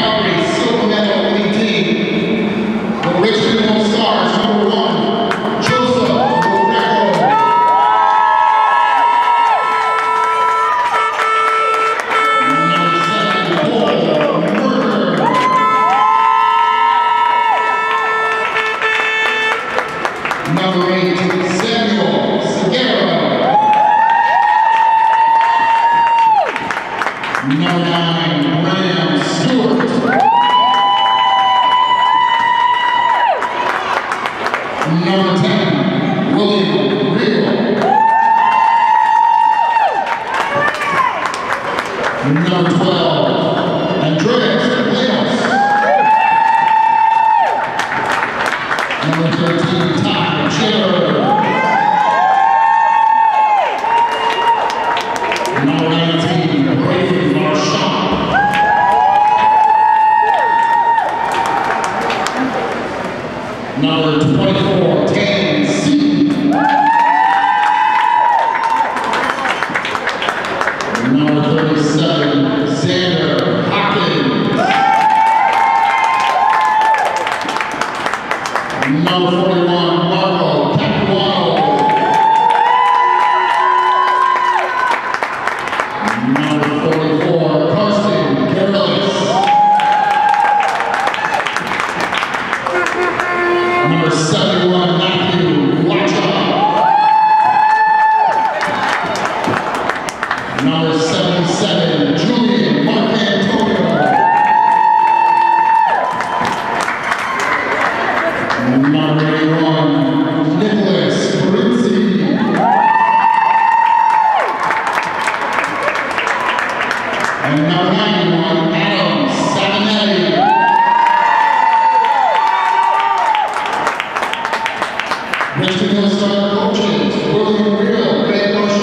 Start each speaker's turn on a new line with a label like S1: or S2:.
S1: Number 8, Samuel Segura. Number 9, Graham Stewart. Number 10, William Real. Number 12, Andreas Leos. Number 13, Todd Chiller. Number 19, Brady Marchand. Number 24, Tan C. Number 37, Xander Hopkins. Number 41, Marco Capuano. Number 44, Carson Careless. Number 71, Matthew Lacha. Number 77, Julian Marcantonio. Number 81, Nicholas Brinzi. And number 91, Adam Savinetti. Richmond Hill Star coaches, William Real, Ray Marshall.